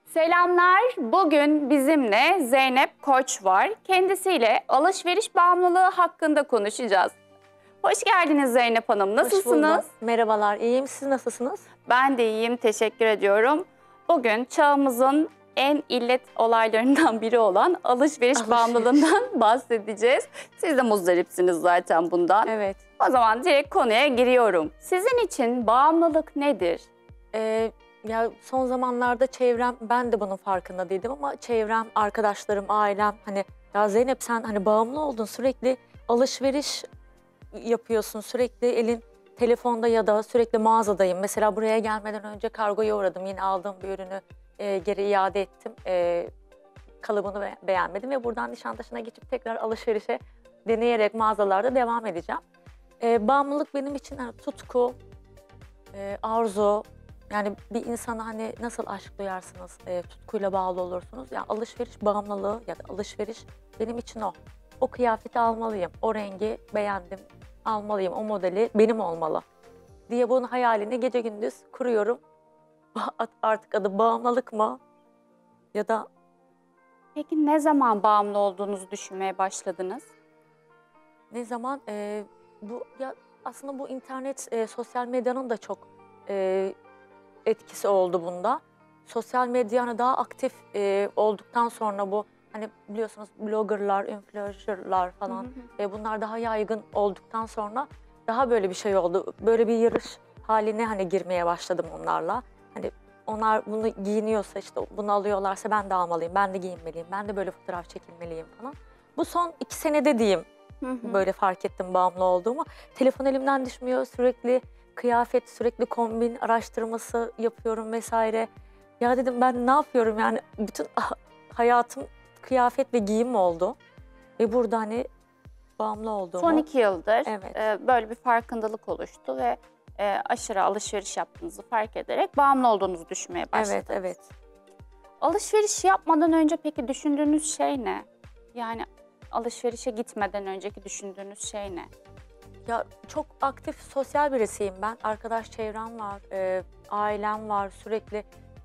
Selamlar. Bugün bizimle Zeynep Koç var. Kendisiyle alışveriş bağımlılığı hakkında konuşacağız. Hoş geldiniz Zeynep Hanım. Nasılsınız? Hoş buldum. Merhabalar. İyiyim. Siz nasılsınız? Ben de iyiyim. Teşekkür ediyorum. Bugün çağımızın en illet olaylarından biri olan alışveriş bağımlılığından bahsedeceğiz. Siz de muzdaripsiniz zaten bundan. Evet. O zaman direkt konuya giriyorum. Sizin için bağımlılık nedir? Ya son zamanlarda çevrem, ben de bunun farkında değildim ama çevrem, arkadaşlarım, ailem hani ya Zeynep sen hani bağımlı oldun, sürekli alışveriş yapıyorsun, sürekli elin telefonda ya da sürekli mağazadayım. Mesela buraya gelmeden önce kargoya uğradım, yine aldığım bir ürünü geri iade ettim. Kalıbını beğenmedim ve buradan Nişantaşı'na geçip tekrar alışverişe deneyerek mağazalarda devam edeceğim. Bağımlılık benim için hani tutku, arzu. Yani bir insana hani nasıl aşk duyarsınız, tutkuyla bağlı olursunuz. Yani alışveriş bağımlılığı ya da alışveriş benim için o. O kıyafeti almalıyım, o rengi beğendim, almalıyım, o modeli benim olmalı diye bunun hayalini gece gündüz kuruyorum. Artık adı bağımlılık mı ya da... Peki ne zaman bağımlı olduğunuzu düşünmeye başladınız? Ne zaman? Bu ya aslında bu internet, sosyal medyanın da çok etkisi oldu bunda. Sosyal medya hani daha aktif olduktan sonra bu hani biliyorsunuz bloggerlar, influencerlar falan bunlar daha yaygın olduktan sonra daha böyle bir şey oldu. Böyle bir yarış haline hani girmeye başladım onlarla. Hani onlar bunu giyiniyorsa işte bunu alıyorlarsa ben de almalıyım, ben de giyinmeliyim, ben de böyle fotoğraf çekilmeliyim falan. Bu son 2 senede diyeyim böyle fark ettim bağımlı olduğumu. Telefon elimden düşmüyor, sürekli kıyafet, sürekli kombin araştırması yapıyorum vesaire. Ya dedim ben ne yapıyorum yani bütün hayatım kıyafet ve giyim oldu. Ve burada hani bağımlı olduğumu. Son 2 yıldır Evet. böyle bir farkındalık oluştu ve aşırı alışveriş yaptığınızı fark ederek bağımlı olduğunuzu düşünmeye başladınız. Evet, evet. Alışveriş yapmadan önce peki düşündüğünüz şey ne? Yani alışverişe gitmeden önceki düşündüğünüz şey ne? Ya çok aktif sosyal birisiyim ben. Arkadaş çevrem var, ailem var. Sürekli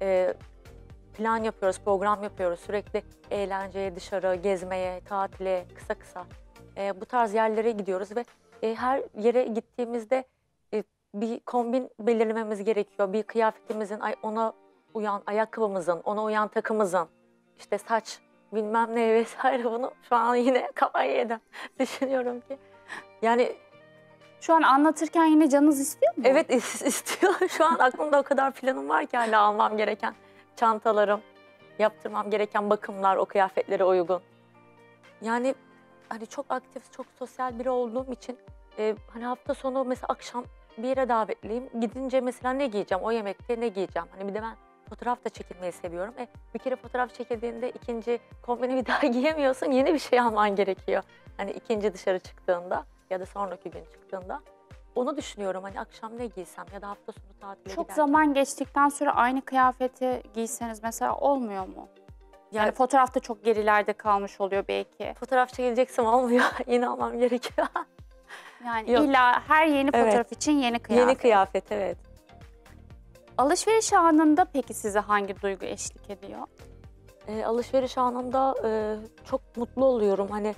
plan yapıyoruz, program yapıyoruz. Sürekli eğlenceye, dışarı, gezmeye, tatile, kısa kısa bu tarz yerlere gidiyoruz ve her yere gittiğimizde bir kombin belirlememiz gerekiyor. Bir kıyafetimizin, ona uyan ayakkabımızın, ona uyan takımızın, işte saç bilmem ne vesaire bunu şu an yine kafayı yedim. Düşünüyorum ki yani... Şu an anlatırken yine canınız istiyor mu? Evet istiyor. Şu an aklımda o kadar planım var ki hala almam gereken çantalarım, yaptırmam gereken bakımlar o kıyafetlere uygun. Yani hani çok aktif, çok sosyal biri olduğum için hani hafta sonu mesela akşam bir yere davetliyim. Gidince mesela ne giyeceğim, o yemekte ne giyeceğim? Hani bir de ben fotoğraf da çekilmeyi seviyorum. Bir kere fotoğraf çekildiğinde ikinci kombini bir daha giyemiyorsun, yeni bir şey alman gerekiyor. Hani ikinci dışarı çıktığında ya da sonraki gün çıktığında. Onu düşünüyorum hani akşam ne giysem ya da hafta sonu tatile Çok giderken. zaman geçtikten sonra aynı kıyafeti giyseniz mesela olmuyor mu? Yani Yani fotoğrafta çok gerilerde kalmış oluyor belki. fotoğraf çekileceksem olmuyor. Yine almam gerekiyor. Yani Yok. illa her yeni fotoğraf için yeni kıyafet. Yeni kıyafet, evet. Alışveriş anında peki size hangi duygu eşlik ediyor? Alışveriş anında çok mutlu oluyorum. Hani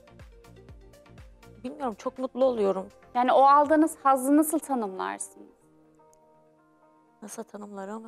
bilmiyorum, çok mutlu oluyorum. Yani o aldığınız hazzı nasıl tanımlarsınız? Nasıl tanımlarım?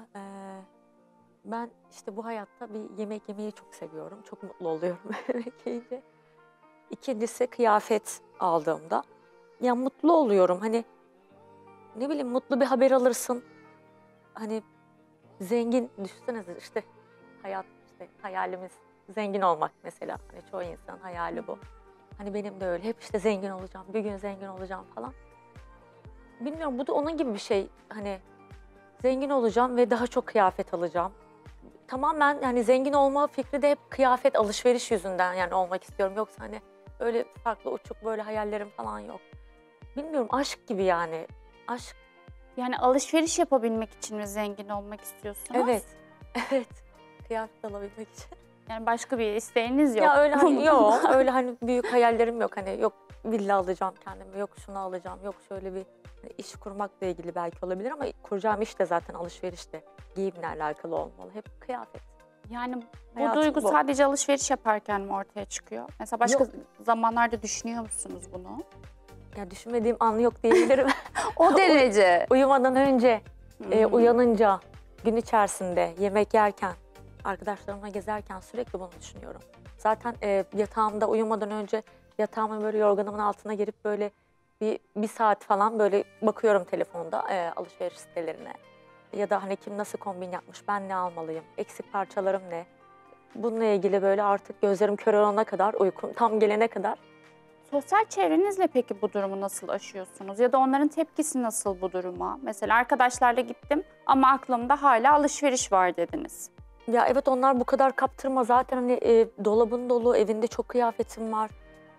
Ben işte bu hayatta bir yemek yemeyi çok seviyorum. Çok mutlu oluyorum yemek yiyince. İkincisi kıyafet aldığımda. Ya mutlu oluyorum. Hani ne bileyim mutlu bir haber alırsın. Hani zengin, düşünsenize işte hayat, işte hayalimiz zengin olmak mesela. Hani çoğu insanın hayali bu. Hani benim de öyle. Hep işte zengin olacağım, bir gün zengin olacağım falan. Bilmiyorum, bu da onun gibi bir şey. Hani zengin olacağım ve daha çok kıyafet alacağım. Tamamen yani zengin olma fikri de hep kıyafet alışveriş yüzünden yani olmak istiyorum. Yoksa hani öyle farklı uçuk böyle hayallerim falan yok. Bilmiyorum, aşk gibi yani. Aşk. Yani alışveriş yapabilmek için mi zengin olmak istiyorsunuz? Evet. Evet. Kıyafet alabilmek için. Yani başka bir isteğiniz yok. Ya öyle hani yok. Öyle hani büyük hayallerim yok. Hani yok villa alacağım kendime, yok şunu alacağım, yok şöyle bir hani iş kurmakla ilgili belki olabilir ama kuracağım iş de zaten alışverişte, giyimle alakalı olmalı. Hep kıyafet. Yani bu Hayatım duygu bu. sadece alışveriş yaparken mi ortaya çıkıyor? Mesela başka Yok. zamanlarda düşünüyor musunuz bunu? Ya düşünmediğim an yok diyebilirim. O derece. Uyumadan önce, Hmm. uyanınca, gün içerisinde, yemek yerken, arkadaşlarımla gezerken sürekli bunu düşünüyorum. Zaten yatağımda uyumadan önce yatağımın böyle yorganımın altına girip böyle bir saat falan böyle bakıyorum telefonda alışveriş sitelerine. Ya da hani kim nasıl kombin yapmış, ben ne almalıyım, eksik parçalarım ne? Bununla ilgili böyle artık gözlerim kör olana kadar, uykum tam gelene kadar. Sosyal çevrenizle peki bu durumu nasıl aşıyorsunuz? Ya da onların tepkisi nasıl bu duruma? Mesela arkadaşlarla gittim ama aklımda hala alışveriş var dediniz. Ya evet, onlar bu kadar kaptırma zaten, hani dolabın dolu, evinde çok kıyafetim var.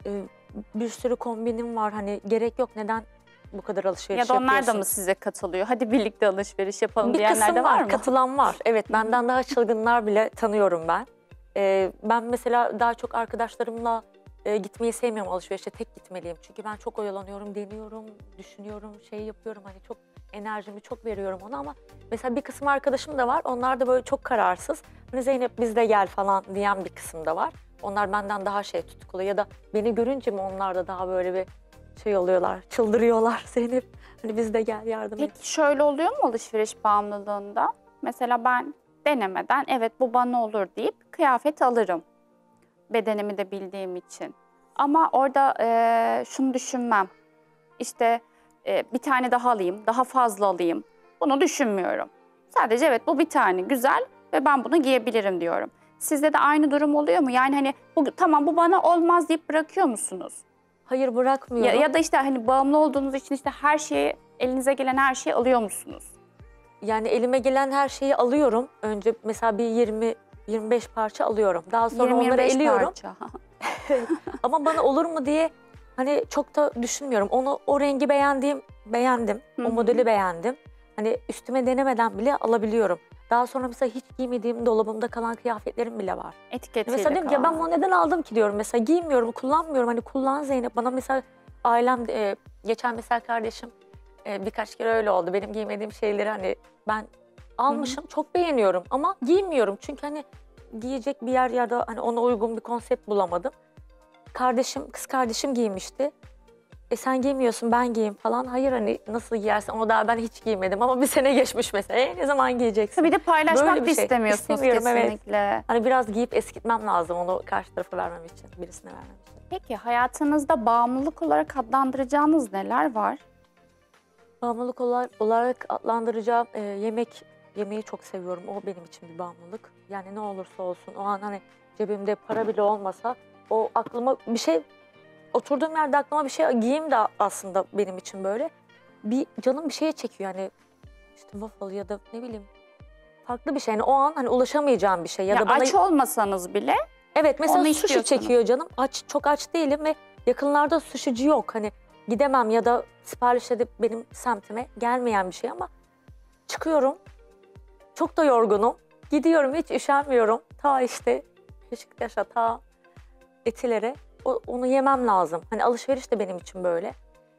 Bir sürü kombinim var, hani gerek yok, neden bu kadar alışveriş Ya da onlar da yapıyorsun? mı size katılıyor? Hadi birlikte alışveriş yapalım Bir diyenler kısım de var mı? katılan var. Evet, benden daha çılgınlar bile tanıyorum ben. Ben mesela daha çok arkadaşlarımla gitmeyi sevmiyorum alışverişe, tek gitmeliyim. Çünkü ben çok oyalanıyorum, deniyorum, düşünüyorum, şey yapıyorum, hani çok enerjimi çok veriyorum ona, ama mesela bir kısım arkadaşım da var, onlar da böyle çok kararsız. Hani Zeynep biz de gel falan diyen bir kısım da var. Onlar benden daha şey tutkulu, ya da beni görünce mi onlar da daha böyle bir şey oluyorlar, çıldırıyorlar. Zeynep hani biz de gel, yardım et. Peki şöyle oluyor mu alışveriş bağımlılığında? Mesela ben denemeden evet bu bana olur deyip kıyafet alırım. Bedenimi de bildiğim için. Ama orada şunu düşünmem. İşte bir tane daha alayım, daha fazla alayım. Bunu düşünmüyorum. Sadece evet bu bir tane güzel ve ben bunu giyebilirim diyorum. Sizde de aynı durum oluyor mu? Yani hani tamam bu bana olmaz deyip bırakıyor musunuz? Hayır, bırakmıyorum. Ya da işte hani bağımlı olduğunuz için işte her şeyi, elinize gelen her şeyi alıyor musunuz? Yani elime gelen her şeyi alıyorum. Önce mesela bir 20-25 parça alıyorum. Daha sonra onları 20-25 eliyorum. parça. Ama bana olur mu diye hani çok da düşünmüyorum. O rengi beğendim. Hı O hı. modeli beğendim. Hani üstüme denemeden bile alabiliyorum. Daha sonra mesela hiç giymediğim dolabımda kalan kıyafetlerim bile var. Etiketiyle Mesela diyorum ki ya ben bunu neden aldım ki diyorum. Mesela giymiyorum, kullanmıyorum. Hani kullan Zeynep. Bana mesela ailem, geçen mesela kardeşim birkaç kere öyle oldu. Benim giymediğim şeyleri hani ben almışım, çok beğeniyorum ama giymiyorum. Çünkü hani giyecek bir yer ya da hani ona uygun bir konsept bulamadım. Kız kardeşim giymişti. Sen giymiyorsun, ben giyeyim falan. Hayır, hani nasıl giyersen, onu daha ben hiç giymedim ama bir sene geçmiş mesela. Ne zaman giyeceksin? Bir de paylaşmak Böyle da bir şey. istemiyorsunuz İstemiyorum, evet. kesinlikle. Hani biraz giyip eskitmem lazım onu karşı tarafa vermem için, birisine vermem için. Peki hayatınızda bağımlılık olarak adlandıracağınız neler var? Bağımlılık olarak adlandıracağım yemeği çok seviyorum. O benim için bir bağımlılık. Yani ne olursa olsun o an hani cebimde para bile olmasa o aklıma bir şey, oturduğum yerde aklıma bir şey giyeyim de aslında benim için böyle. Canım bir şeye çekiyor yani, işte waffle ya da ne bileyim farklı bir şey. Yani o an hani ulaşamayacağım bir şey ya Ya da bana... aç olmasanız bile Evet, mesela onu sushi istiyorsunuz. çekiyor canım. Çok aç değilim ve yakınlarda sushici yok. Hani gidemem ya da sipariş edip benim semtime gelmeyen bir şey, ama çıkıyorum. Çok da yorgunum. Gidiyorum, hiç üşenmiyorum. Ta işte Beşiktaş'a, ta Etiler'e onu yemem lazım. Hani alışveriş de benim için böyle.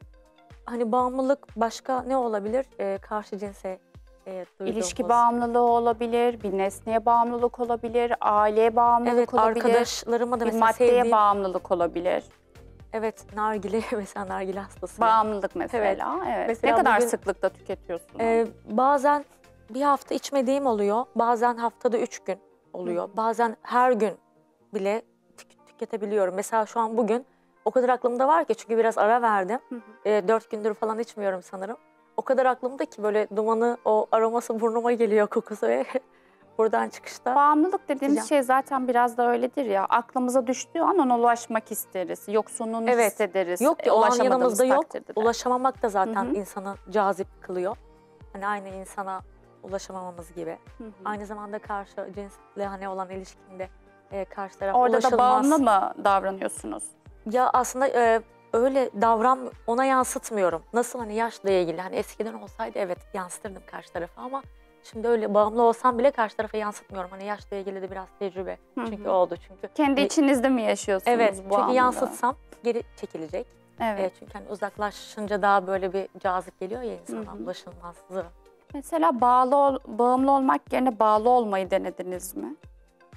Hani bağımlılık başka ne olabilir? Karşı cinse duyduğumuz. İlişki bağımlılığı olabilir, bir nesneye bağımlılık olabilir, aileye bağımlılık Evet, olabilir, arkadaşlarıma da bir mesela maddeye sevdiğim... bağımlılık olabilir. Evet, nargile mesela, nargile hastasıyım. Bağımlılık mesela. Evet. Mesela Ne kadar bugün- sıklıkla tüketiyorsunuz? Bazen bir hafta içmediğim oluyor. Bazen haftada 3 gün oluyor. Bazen her gün bile tüketebiliyorum. Mesela şu an bugün o kadar aklımda var ki, çünkü biraz ara verdim. 4 gündür falan içmiyorum sanırım. O kadar aklımda ki böyle dumanı, o aroması burnuma geliyor, kokusu ve buradan çıkışta. Bağımlılık dediğimiz Sıcak. şey zaten biraz da öyledir ya. Aklımıza düştüğü an ona ulaşmak isteriz. Yoksunluğunu Evet. hissederiz. Yok ki o an ulaşamadığımız yanımızda yok. takdirde de. Ulaşamamak da zaten Hı hı. insanı cazip kılıyor. Hani aynı insana ulaşamamamız gibi. Hı hı. Aynı zamanda karşı cinsle hani olan ilişkinde karşı taraf Orada ulaşılmaz. da bağımlı mı davranıyorsunuz? Ya aslında öyle ona yansıtmıyorum. Nasıl hani yaşla ilgili, hani eskiden olsaydı evet yansıtırdım karşı tarafa, ama şimdi öyle bağımlı olsam bile karşı tarafa yansıtmıyorum. Hani yaşla ilgili de biraz tecrübe çünkü oldu. Çünkü Kendi içinizde mi yaşıyorsunuz evet, bu çünkü bağımlılığı? yansıtsam geri çekilecek. Evet. Çünkü hani uzaklaşınca daha böyle bir cazip geliyor ya insana, Hı hı. ulaşılmazlığı. Mesela bağımlı olmak yerine bağlı olmayı denediniz mi?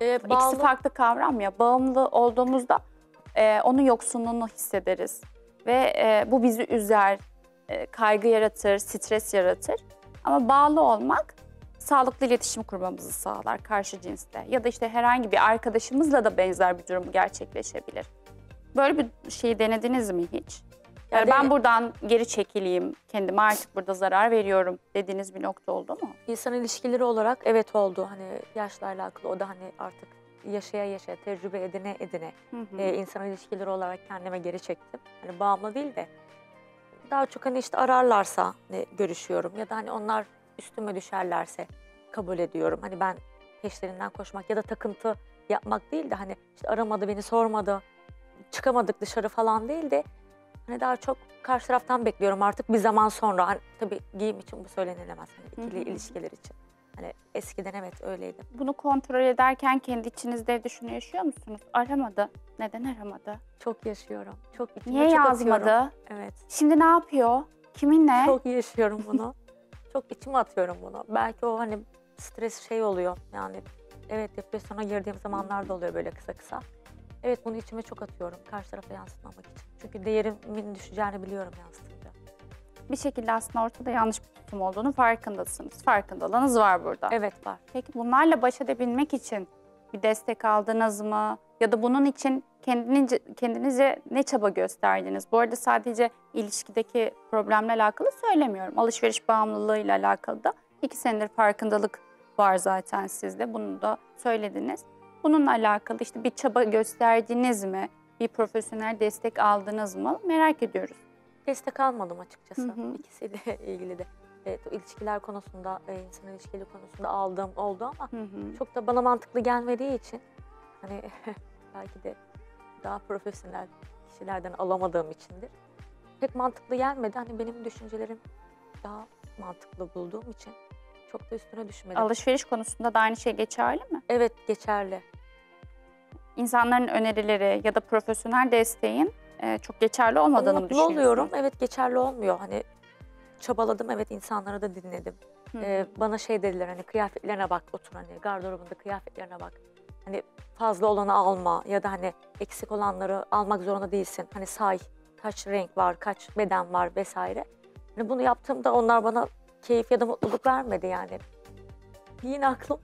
İkisi farklı kavram ya. Bağımlı olduğumuzda onun yoksunluğunu hissederiz. Ve bu bizi üzer, kaygı yaratır, stres yaratır. Ama bağlı olmak sağlıklı iletişim kurmamızı sağlar karşı cinsle. Ya da işte herhangi bir arkadaşımızla da benzer bir durum gerçekleşebilir. Böyle bir şeyi denediniz mi hiç? Yani ben buradan geri çekileyim, kendime artık burada zarar veriyorum dediğiniz bir nokta oldu mu? İnsan ilişkileri olarak evet oldu. Hani yaşla alakalı, o da hani artık yaşaya yaşaya, tecrübe edine edine insan ilişkileri olarak kendime geri çektim. Hani bağımlı değil de daha çok hani işte ararlarsa hani görüşüyorum ya da hani onlar üstüme düşerlerse kabul ediyorum. Hani ben peşlerinden koşmak ya da takıntı yapmak değil de hani işte aramadı, beni sormadı, çıkamadık dışarı falan değil de hani daha çok karşı taraftan bekliyorum artık bir zaman sonra. Hani tabii giyim için bu söylenilemez, hani ikili ilişkiler için. Hani eskiden evet öyleydi. Bunu kontrol ederken kendi içinizde yaşıyor musunuz? Aramadı. Neden aramadı? Çok yaşıyorum. Çok içime Niye çok yazmadı? atıyorum. Evet. Şimdi ne yapıyor? Kiminle? Çok yaşıyorum bunu. Çok içime atıyorum bunu. Belki o hani stres şey oluyor. Yani evet, depresyona girdiğim zamanlar da oluyor böyle kısa kısa. Evet, bunu içime çok atıyorum karşı tarafa yansıtmamak için. Çünkü değerimin düşeceğini biliyorum yansıtınca. Bir şekilde aslında ortada yanlış bir tutum olduğunu farkındasınız. Farkındalığınız var burada. Evet, var. Peki bunlarla baş edebilmek için bir destek aldınız mı? Ya da bunun için kendinize ne çaba gösterdiniz? Bu arada sadece ilişkideki problemle alakalı söylemiyorum. Alışveriş bağımlılığıyla alakalı da 2 senedir farkındalık var zaten sizde. Bunu da söylediniz. Bununla alakalı işte bir çaba gösterdiniz mi? Bir profesyonel destek aldınız mı? Merak ediyoruz. Destek almadım açıkçası. İkisiyle ilgili de. Evet, o ilişkiler konusunda, insan ilişkileri konusunda aldığım oldu ama çok da bana mantıklı gelmediği için hani belki de daha profesyonel kişilerden alamadığım içindir. Pek mantıklı gelmedi. Hani benim düşüncelerim daha mantıklı bulduğum için çok da üstüne düşmedim. Alışveriş konusunda da aynı şey geçerli mi? Evet, geçerli. İnsanların önerileri ya da profesyonel desteğin çok geçerli olmadığını mı Mutlu düşünüyorsunuz? oluyorum. Evet, geçerli olmuyor. Hani çabaladım, evet, insanları da dinledim. Bana şey dediler, hani kıyafetlerine bak, otur, hani gardırobunda kıyafetlerine bak. Hani fazla olanı alma ya da hani eksik olanları almak zorunda değilsin. Hani say, kaç renk var, kaç beden var vesaire. Hani bunu yaptığımda onlar bana keyif ya da mutluluk vermedi yani. Yine aklım,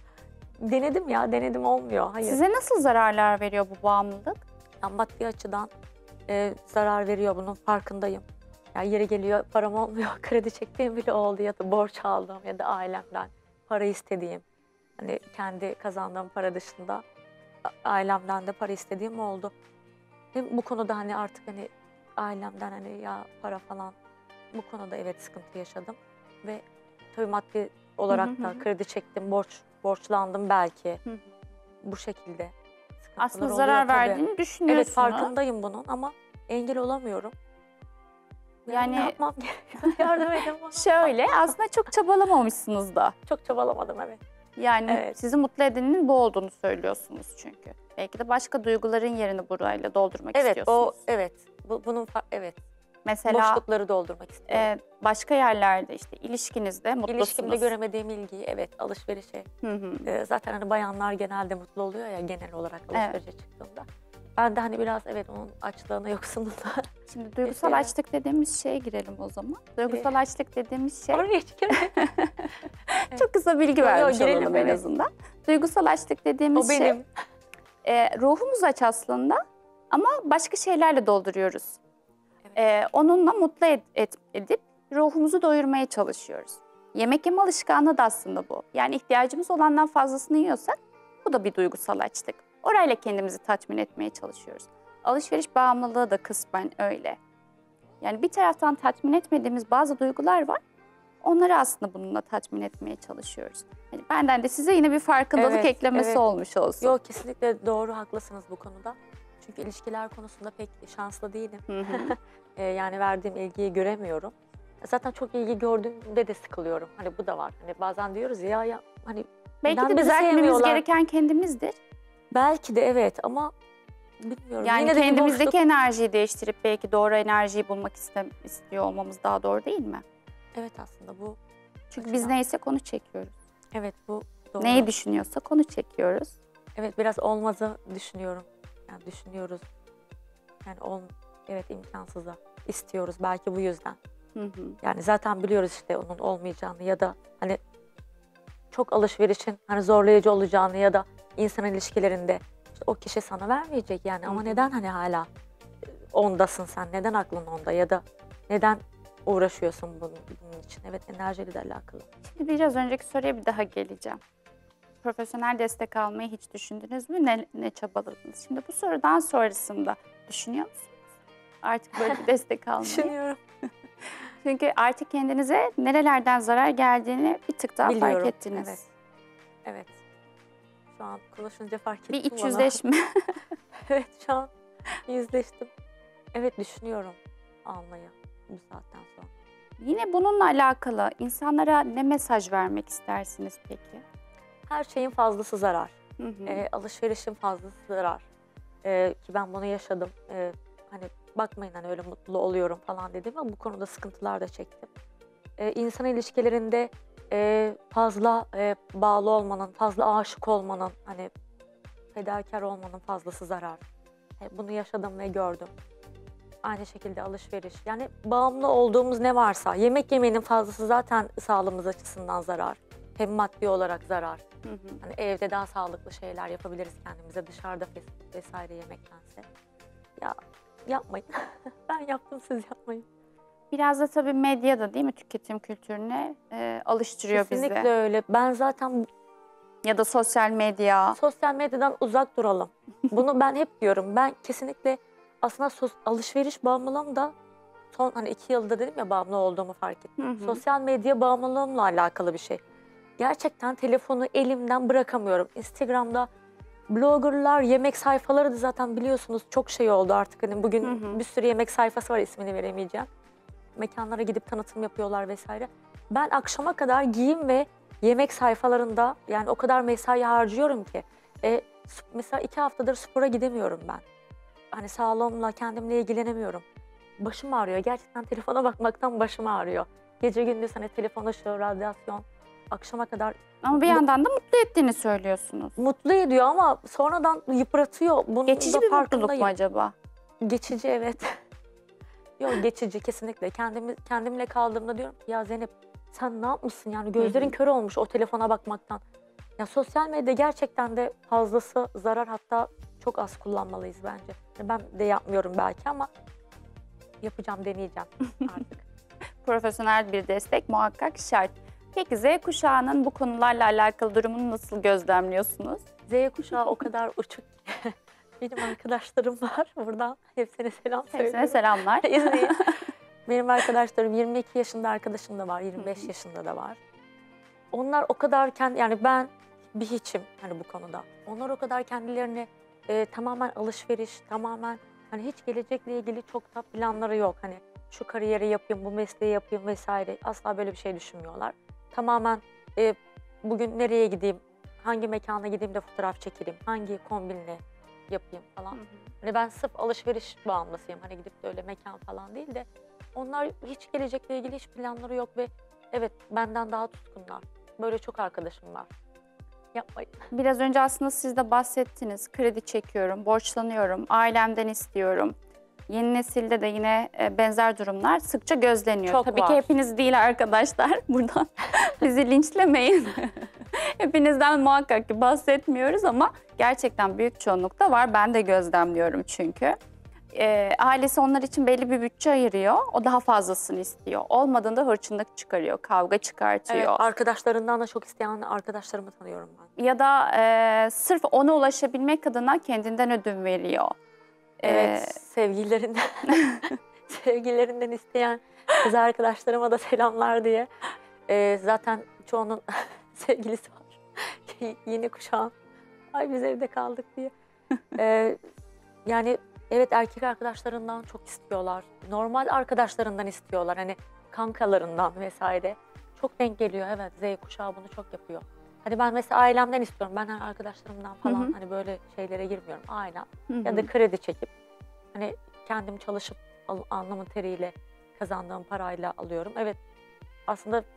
denedim olmuyor. Hayır. Size nasıl zararlar veriyor bu bağımlılık? Yani maddi açıdan zarar veriyor, bunun farkındayım. Yani yeri geliyor param olmuyor, kredi çektiğim bile oldu ya da borç aldığım ya da ailemden para istediğim. Hani kendi kazandığım para dışında ailemden de para istediğim oldu. Hem bu konuda hani artık hani ailemden hani ya para falan, bu konuda evet sıkıntı yaşadım. Ve tabii maddi olarak da kredi çektim, borçlandım belki. Bu şekilde sıkıntılar Aslında oluyor zarar tabii. verdiğini düşünüyorsunuz. Evet, farkındayım bunun ama engel olamıyorum. Yani ne yapmam gerekiyor? Yardım edin bana. Şöyle, aslında çok çabalamamışsınız da. Çok çabalamadım, evet. Yani Evet. sizi mutlu edenin bu olduğunu söylüyorsunuz çünkü. Belki de başka duyguların yerini burayla doldurmak Evet, istiyorsunuz. evet. Evet. Mesela Boşlukları doldurmak istiyorum. başka yerlerde işte ilişkinizde mutlusunuz. İlişkimde göremediğim ilgiyi, evet, alışverişe. Zaten hani bayanlar genelde mutlu oluyor ya genel olarak alışverişe çıktığında. Ben de hani biraz evet onun açlığına, yoksunluğuna. Şimdi duygusal açlık dediğimiz şeye girelim o zaman. Duygusal açlık dediğimiz şey... Oraya çıkıyorum. Çok kısa bilgi vermiş girelim, olalım en azından. Duygusal açlık dediğimiz O benim. Ruhumuz aç aslında ama başka şeylerle dolduruyoruz. Evet. Onunla mutlu edip ruhumuzu doyurmaya çalışıyoruz. Yemek yeme alışkanlığı da aslında bu. Yani ihtiyacımız olandan fazlasını yiyorsak bu da bir duygusal açlık. Orayla kendimizi tatmin etmeye çalışıyoruz. Alışveriş bağımlılığı da kısmen öyle. Yani bir taraftan tatmin etmediğimiz bazı duygular var. Onları aslında bununla tatmin etmeye çalışıyoruz. Yani benden de size yine bir farkındalık eklemesi olmuş olsun. Yok, kesinlikle doğru, haklısınız bu konuda. Çünkü ilişkiler konusunda pek şanslı değilim. Yani verdiğim ilgiyi göremiyorum. Zaten çok ilgi gördüğümde de sıkılıyorum. Hani bu da var. Hani bazen diyoruz ya hani belki de düzeltmemiz gereken kendimizdir. Belki de evet ama bilmiyorum. Yani yine de kendimizdeki enerjiyi değiştirip belki doğru enerjiyi bulmak istiyor olmamız daha doğru değil mi? Evet, aslında bu. Çünkü biz neyse onu çekiyoruz. Evet, bu doğru. Neyi düşünüyorsak onu çekiyoruz. Evet, biraz olmazı düşünüyorum. Yani düşünüyoruz. Yani evet, imkansıza istiyoruz belki bu yüzden. Hı hı. Yani zaten biliyoruz işte onun olmayacağını ya da hani çok alışverişin hani zorlayıcı olacağını ya da insan ilişkilerinde işte o kişi sana vermeyecek yani. Hı Ama hı. neden hani hala ondasın sen? Neden aklın onda ya da neden uğraşıyorsun bunun için? Evet, enerjiyle de alakalı. Şimdi biraz önceki soruya bir daha geleceğim. Profesyonel destek almayı hiç düşündünüz mü? Ne çabaladınız? Şimdi bu sorudan sonrasında düşünüyor musunuz? Artık böyle bir destek almayı. Düşünüyorum. Çünkü artık kendinize nerelerden zarar geldiğini bir tık daha fark Biliyorum. ettiniz. Evet. Evet. Şu an konuşunca fark ettim Bir iç valla. yüzleşme. Evet, şu an yüzleştim. Evet, düşünüyorum almayı bu saatten sonra. Yine bununla alakalı insanlara ne mesaj vermek istersiniz peki? Her şeyin fazlası zarar. Hı hı. Alışverişin fazlası zarar. Ki ben bunu yaşadım. Hani bakmayın hani öyle mutlu oluyorum falan dedim ama bu konuda sıkıntılar da çektim. İnsan ilişkilerinde fazla bağlı olmanın, fazla aşık olmanın, hani fedakar olmanın fazlası zarar. Bunu yaşadım ve gördüm. Aynı şekilde alışveriş. Yani bağımlı olduğumuz ne varsa, yemek yemenin fazlası zaten sağlığımız açısından zarar. Hem maddi olarak zarar. Hı hı. Hani evde daha sağlıklı şeyler yapabiliriz kendimize dışarıda vesaire yemektense. Ya yapmayın. Ben yaptım, siz yapmayın. Biraz da tabii medya da değil mi tüketim kültürüne alıştırıyor Kesinlikle bizi. öyle. Ben zaten Ya da sosyal medya. sosyal medyadan uzak duralım. Bunu ben hep diyorum. Ben kesinlikle aslında alışveriş bağımlılığım da son hani 2 yılda dedim ya bağımlı olduğumu fark ettim. Hı hı. Sosyal medya bağımlılığımla alakalı bir şey. Gerçekten telefonu elimden bırakamıyorum. Instagram'da bloggerlar, yemek sayfaları da zaten biliyorsunuz çok şey oldu artık. Hani bugün Hı hı. bir sürü yemek sayfası var, ismini veremeyeceğim. Mekanlara gidip tanıtım yapıyorlar vesaire. Ben akşama kadar giyim ve yemek sayfalarında yani o kadar mesai harcıyorum ki. Mesela 2 haftadır spora gidemiyorum ben. Hani sağlığımla, kendimle ilgilenemiyorum. Başım ağrıyor. Gerçekten telefona bakmaktan başım ağrıyor. Gece gündüz hani telefon ışığı, radyasyon, akşama kadar Ama bir yandan da mutlu ettiğini söylüyorsunuz. mutlu ediyor ama sonradan yıpratıyor. Bunun Geçici da bir mutluluk mu farkındayım. acaba? Geçici, evet. Yok, geçici kesinlikle. Kendimle kaldığımda diyorum ki ya Zeynep sen ne yapmışsın yani gözlerin kör olmuş o telefona bakmaktan. Ya sosyal medya gerçekten de fazlası zarar, hatta çok az kullanmalıyız bence. Ben de yapmıyorum belki ama yapacağım, deneyeceğim artık. Profesyonel bir destek muhakkak şart. Peki Z kuşağının bu konularla alakalı durumunu nasıl gözlemliyorsunuz? Z kuşağı o kadar uçuk ki. Benim arkadaşlarım var buradan. Hepsine selam söylüyorum. Hepsine selamlar. İzleyin. Benim arkadaşlarım 22 yaşında arkadaşım da var, 25 yaşında da var. Onlar o kadar yani ben bir hiçim hani bu konuda. Onlar o kadar kendilerini tamamen alışveriş, tamamen hani hiç gelecekle ilgili çok da planları yok. Hani şu kariyeri yapayım, bu mesleği yapayım vesaire. Asla böyle bir şey düşünmüyorlar. Tamamen bugün nereye gideyim, hangi mekana gideyim de fotoğraf çekeyim, hangi kombinle yapayım falan. Hani ben sırf alışveriş bağımlısıyım. Hani gidip de öyle mekan falan değil de onlar hiç gelecekle ilgili hiç planları yok ve evet benden daha tutkunlar. Böyle çok arkadaşım var. Yapmayın. Biraz önce aslında siz de bahsettiniz. Kredi çekiyorum, borçlanıyorum, ailemden istiyorum. Yeni nesilde de yine benzer durumlar sıkça gözleniyor. Çok Tabii var. ki hepiniz değil arkadaşlar. Buradan bizi linçlemeyin. Hepinizden muhakkak ki bahsetmiyoruz ama gerçekten büyük çoğunlukta var. Ben de gözlemliyorum çünkü. Ailesi onlar için belli bir bütçe ayırıyor. O daha fazlasını istiyor. Olmadığında hırçınlık çıkarıyor, kavga çıkartıyor. Evet, arkadaşlarından da çok isteyen arkadaşlarımı tanıyorum ben. Ya da sırf ona ulaşabilmek adına kendinden ödün veriyor. Evet, sevgililerinden, sevgililerinden isteyen kız arkadaşlarıma da selamlar diye. Zaten çoğunun sevgilisi var. Yeni kuşağın. Ay biz evde kaldık diye. Yani evet, erkek arkadaşlarından çok istiyorlar. Normal arkadaşlarından istiyorlar. Hani kankalarından vesaire. Çok denk geliyor, evet. Z kuşağı bunu çok yapıyor. Hani ben mesela ailemden istiyorum. Ben hani arkadaşlarımdan falan hani böyle şeylere girmiyorum. Ailem ya da kredi çekip hani kendim çalışıp alnımın teriyle kazandığım parayla alıyorum. Evet, aslında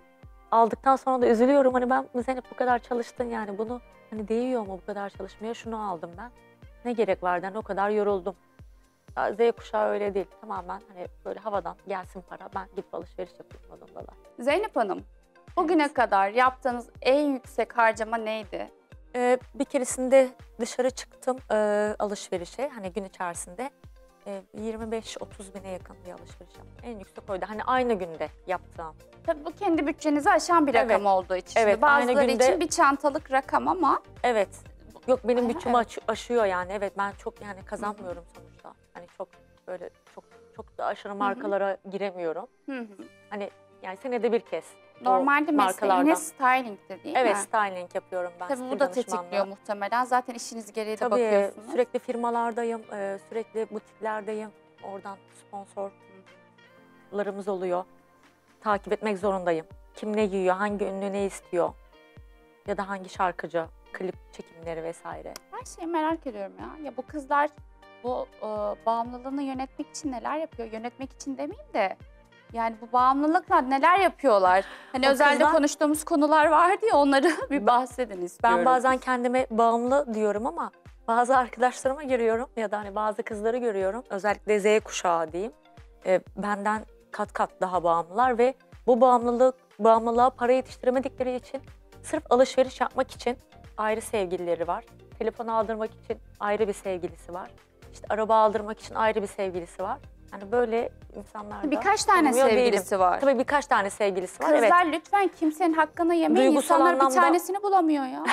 aldıktan sonra da üzülüyorum. Hani ben Zeynep bu kadar çalıştın yani bunu hani değiyor mu bu kadar çalışmaya? Şunu aldım ben. Ne gerek vardı? Yani o kadar yoruldum. Ya Z kuşağı öyle değil. Tamamen hani böyle havadan gelsin para. Ben gidip alışveriş yapayım modundalar. Zeynep Hanım, bugüne kadar yaptığınız en yüksek harcama neydi? Bir keresinde dışarı çıktım alışverişe. Hani gün içerisinde 25-30 bine yakın bir alışveriş yaptım. En yüksek oydu. Hani aynı günde yaptığım. Tabii bu kendi bütçenizi aşan bir rakam Evet. olduğu için. Şimdi Evet, aynı bazıları günde- için bir çantalık rakam ama Evet. Yok benim Aha, bütçemi evet. aşıyor yani. Evet ben çok yani kazanmıyorum sonuçta. Hani çok böyle çok da aşırı markalara giremiyorum. hı hı. Hani yani senede bir kez. o Normalde markalardan. mesleğiniz styling'ti değil Evet mi? styling yapıyorum ben. Tabii stil bu da danışmanlığı. tetikliyor muhtemelen. Zaten işiniz gereği de Tabii bakıyorsunuz. sürekli firmalardayım, sürekli butiklerdeyim. Oradan sponsorlarımız oluyor. Takip etmek zorundayım. Kim ne giyiyor, hangi ünlü ne istiyor ya da hangi şarkıcı, klip çekimleri vesaire. Her şeyi merak ediyorum ya. Ya bu kızlar bu bağımlılığını yönetmek için neler yapıyor? Yönetmek için demeyeyim de yani bu bağımlılıkla neler yapıyorlar? Hani O özelde kızlar- konuştuğumuz konular vardı ya onları bir bahsedin istiyorum. Ben bazen kendime bağımlı diyorum ama bazı arkadaşlarıma görüyorum ya da hani bazı kızları görüyorum. Özellikle Z kuşağı diyeyim. Benden kat kat daha bağımlılar ve bu bağımlılığa para yetiştiremedikleri için sırf alışveriş yapmak için ayrı sevgilileri var. Telefon aldırmak için ayrı bir sevgilisi var. İşte araba aldırmak için ayrı bir sevgilisi var. Yani böyle insanlar da Birkaç tane tanımıyor değilim. sevgilisi var. Tabii birkaç tane sevgilisi var. Kızlar Evet. lütfen kimsenin hakkını yemeyin. Duygusal İnsanlar bir anlamda- tanesini bulamıyor ya.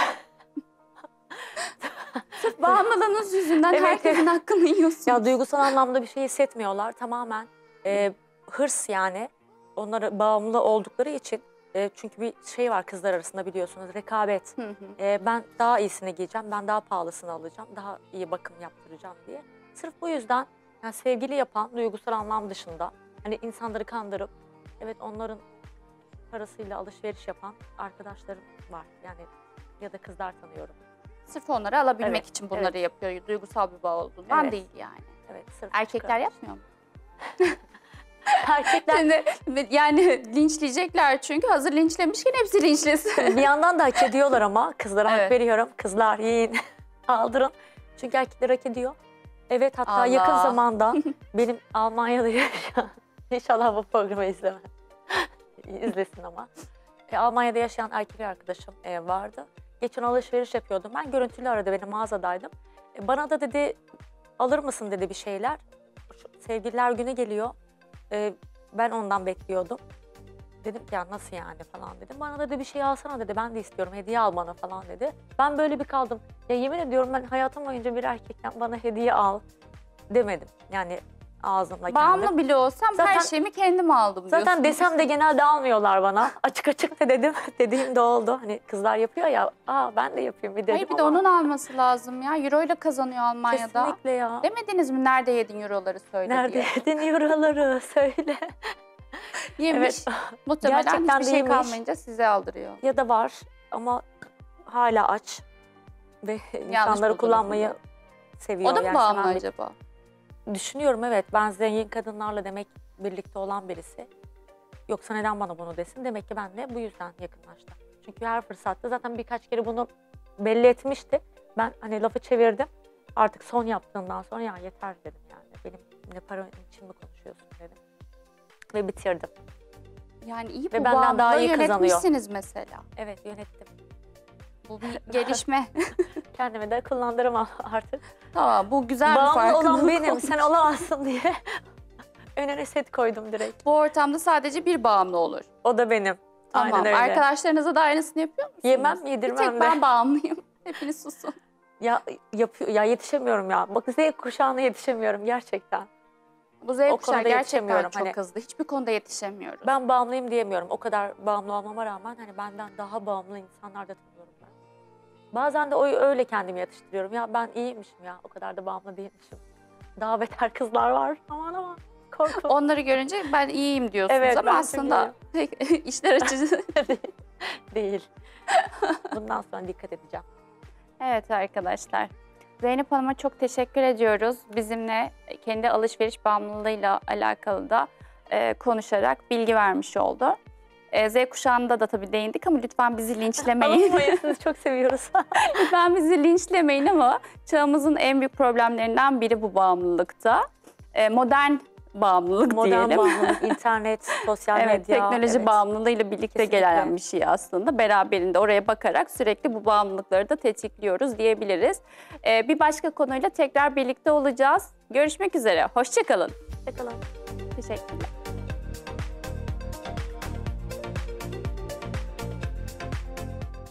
Sırf bağımlılığınız yüzünden Evet. herkesin hakkını yiyorsunuz. Ya duygusal anlamda bir şey hissetmiyorlar. Tamamen hırs yani. Onlara bağımlı oldukları için. Çünkü bir şey var kızlar arasında biliyorsunuz rekabet. Hı hı. Ben daha iyisini giyeceğim, ben daha pahalısını alacağım, daha iyi bakım yaptıracağım diye. Sırf bu yüzden yani sevgili yapan duygusal anlam dışında hani insanları kandırıp evet onların parasıyla alışveriş yapan arkadaşlarım var. Yani ya da kızlar tanıyorum. Sırf onları alabilmek Evet, için bunları yapıyor. Duygusal bir bağ olduğundan Evet. değil yani. Evet, sırf Erkekler yapmıyor mu? Erkekler Şimdi yani linçleyecekler çünkü hazır linçlemişken hepsi linçlesin. bir yandan da hak ediyorlar ama kızlara Evet. hak veriyorum. Kızlar yiyin, aldırın. Çünkü erkekler hak ediyor. Evet hatta Allah. yakın zamanda benim Almanya'da yaşayan, inşallah bu programı izlemez. İzlesin ama. Almanya'da yaşayan erkek arkadaşım vardı. Geçen alışveriş yapıyordum. Ben görüntülü aradı beni mağazadaydım. Bana da dedi alır mısın dedi bir şeyler. Sevgililer günü geliyor. Ben ondan bekliyordum. Dedim ki ya nasıl yani falan dedim. Bana dedi bir şey alsana dedi. Ben de istiyorum hediye al bana falan dedi. Ben böyle bir kaldım. Ya yemin ediyorum ben hayatım boyunca bir erkekten bana hediye al demedim. Yani ağzımla kendim. Bağımlı bile olsam her Zaten- şeyimi kendim aldım diyorsun. Zaten desem de genelde almıyorlar bana. Açık açık da dedim. Dediğim de oldu. Hani kızlar yapıyor ya. Ben de yapayım bir dedim Hayır bir de ama onun alması lazım ya. Euro ile kazanıyor Almanya'da. kesinlikle ya. Demediniz mi nerede yedin euroları söyle Nerede diye. yedin euroları söyle. Yemiş. Evet. Muhtemelen Gerçekten hiçbir de şey yemiş. kalmayınca size aldırıyor. Ya da var ama hala aç ve insanları buldunuz kullanmayı seviyor. O da mı Yani bağımlı seven bir- acaba? Düşünüyorum evet. Ben zengin kadınlarla demek birlikte olan birisi. Yoksa neden bana bunu desin? Demek ki ben de bu yüzden yakınlaştım. Çünkü her fırsatta zaten birkaç kere bunu belli etmişti. Ben hani lafı çevirdim. Artık son yaptığından sonra ya yeter dedim yani. Benim ne para için mi konuşuyorsun dedim. Ve bitirdim. Yani iyi Ve bu benden daha bağımlılığı iyi kazanıyor. yönetmişsiniz mesela. Evet yönettim. Bu bir gelişme. Kendimi de kullandırım artık. Tamam bu güzel bir Bağımlı farkındalık olan benim, olmuş. sen olamazsın diye önüne set koydum direkt. Bu ortamda sadece bir bağımlı olur. O da benim. Tamam. Aynen öyle. Arkadaşlarınıza da aynısını yapıyor musunuz? Yemem, Bir yedirmem tek de. ben bağımlıyım. Hepiniz susun. Ya yapıyor, ya yetişemiyorum ya. Bak Z kuşağına yetişemiyorum gerçekten. Bu Z O kuşağı konuda gerçekten yetişemiyorum. çok Hani- hızlı. Hiçbir konuda yetişemiyoruz. Ben bağımlıyım diyemiyorum. O kadar bağımlı olmama rağmen hani benden daha bağımlı insanlar da tanıyorum ben. Bazen de öyle kendimi yatıştırıyorum. Ya ben iyiymişim ya. O kadar da bağımlı değilmişim. Daha beter kızlar var. Aman aman. Korkunç. Onları görünce ben iyiyim diyorsunuz Evet, ama ben çok aslında pek işler açıcı. Değil. Bundan sonra dikkat edeceğim. Evet arkadaşlar. Zeynep Hanım'a çok teşekkür ediyoruz. Bizimle kendi alışveriş bağımlılığıyla alakalı da konuşarak bilgi vermiş oldu. Z kuşağında da tabii değindik ama lütfen bizi linçlemeyin. Alınmayın, sizi çok seviyoruz. Lütfen bizi linçlemeyin ama çağımızın en büyük problemlerinden biri bu bağımlılıkta. Modern bağımlılık Modern diyelim. bağımlılık, internet, sosyal Evet, medya. teknoloji bağımlılığıyla birlikte Kesinlikle. gelen bir şey aslında. Beraberinde oraya bakarak sürekli bu bağımlılıkları da tetikliyoruz diyebiliriz. Bir başka konuyla tekrar birlikte olacağız. Görüşmek üzere, hoşça kalın. Hoşçakalın. Teşekkürler.